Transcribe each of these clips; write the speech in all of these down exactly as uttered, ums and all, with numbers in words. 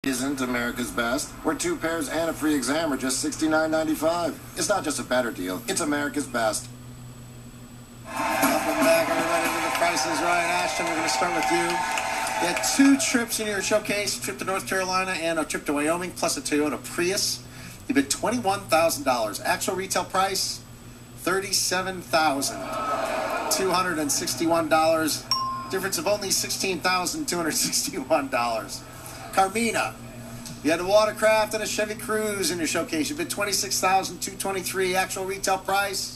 isn't America's Best, where two pairs and a free exam are just sixty-nine ninety-five. It's not just a better deal, it's America's Best. Welcome back, everybody, to the Price is Right. Ashton, we're going to start with you. You had two trips in your showcase, a trip to North Carolina and a trip to Wyoming, plus a Toyota Prius. You bid twenty-one thousand dollars. Actual retail price, thirty-seven thousand two hundred sixty-one dollars. Difference of only sixteen thousand two hundred sixty-one dollars. Carmina, you had a watercraft and a Chevy Cruze in your showcase. You bid twenty-six thousand two hundred twenty-three dollars. Actual retail price,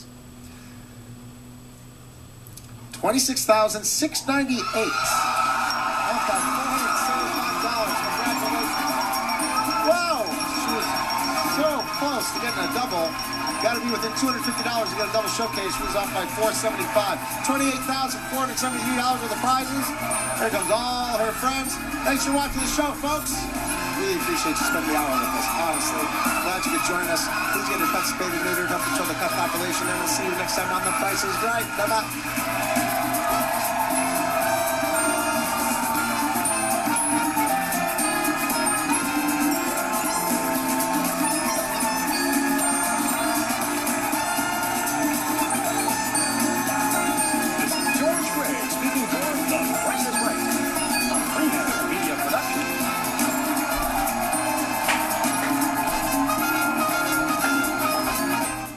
twenty-six thousand six hundred ninety-eight dollars. Off by four hundred seventy-five dollars. Congratulations. Whoa! She was so close to getting a double. Got to be within two hundred fifty dollars to get a double showcase. She was off by four hundred seventy-five dollars. twenty-eight thousand four hundred seventy-three dollars worth of prizes. Here comes all her friends. Thanks for watching the show, folks. Really appreciate you spending the hour with us. Honestly, glad you could join us. Please get your pets spayed and neutered, help control the pet population, and we'll see you next time on The Price is Right. Bye-bye.